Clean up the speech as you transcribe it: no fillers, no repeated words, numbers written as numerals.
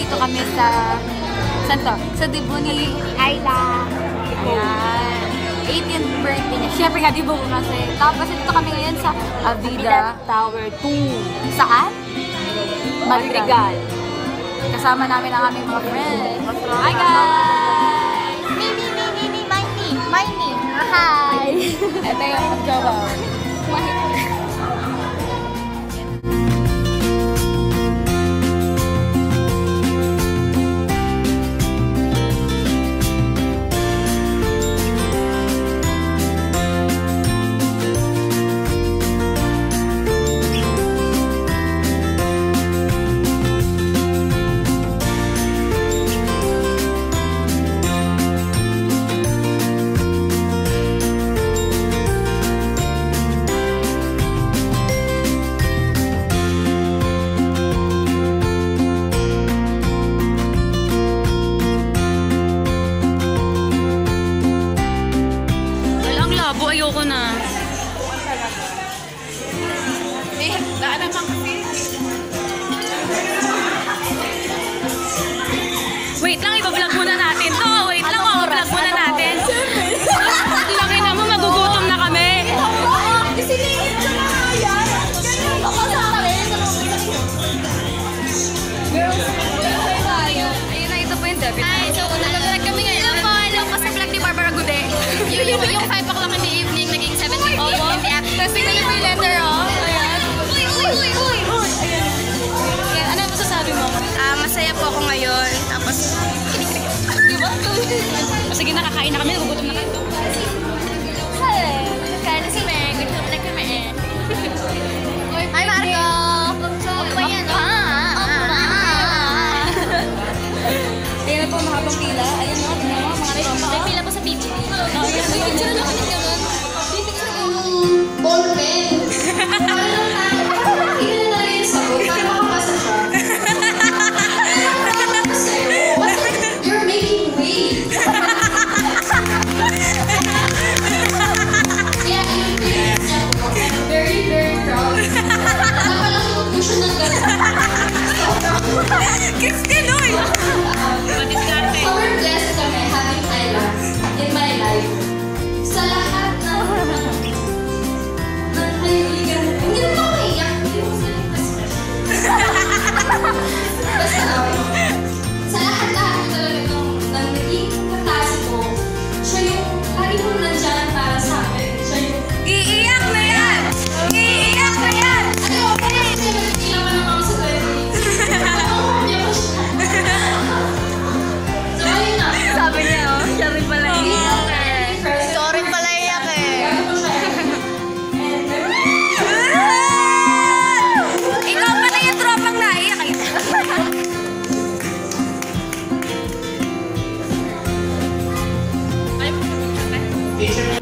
nandito kami sa... Saan to? Sa Dibuni Ayla. Ayan. 18th birthday niya. Siyempre nga, Dibu kasi. Tapos ito kami ngayon sa Avida Tower 2. Saan? Madrigal. Kasama namin ang aming mga friends. Hi guys! My name. Hi! Ito yung jowa. Ayoko na. Daan naman kasi. Wait lang, iba-vlog muna natin to. Wait lang, iba-vlog muna natin. Laki na mo, magugutom na kami. Kasi ningit siya na yan. Ganyan ako sa akin. Girls, ayun na, ito po yung debit. Ay, so nag-vlog kami ngayon. Hello po sa vlog ni Barbara Gude. Yung 5 o'clock in the evening, naging 7:15 in the afternoon. Tapos tingnan niyo yung letter, oh. Ayan. Uy! Ayan, ano masasabi mo? Masaya po ako ngayon. Tapos, Diba? sige, nakakain na kami. Nagugutom na kami. Kaya na si Meg. Gutom na kami. Hi, Marco! Ano ba yan? Ayan na po, mahabang pila. Ayan o, tingnan mo, mga tropa. May pila po sa PG. Ayan, dyan na kami ganun. Ballpen. Hindi na talaga yung sagot. Para makapasa siya. You're making waves. Kaya yung parents niya po, very, very proud. Napalaki yung puso ng Kiss ka, Noy! Sobrang blessed kami having Ayla in my life. Sa lahat ng kaibigan. Hindi naman ako iyak. Hindi mo sila express. Basta sa lahat-lahat talaga ng naging kaklase ko, siya yung lagi mong nandyan para sa akin. Siya yung... Iiyak na yan! Iiyak na yan! Ano, okay, kasi mag-iiyak ka naman ako sa 20. Ako, niya pa siya. So, ayun na. Sabi niya, oh, siya rin pala iiyak eh. Ikaw rin pala iyak eh. Ikaw pala yung tropang naiyak eh. Picture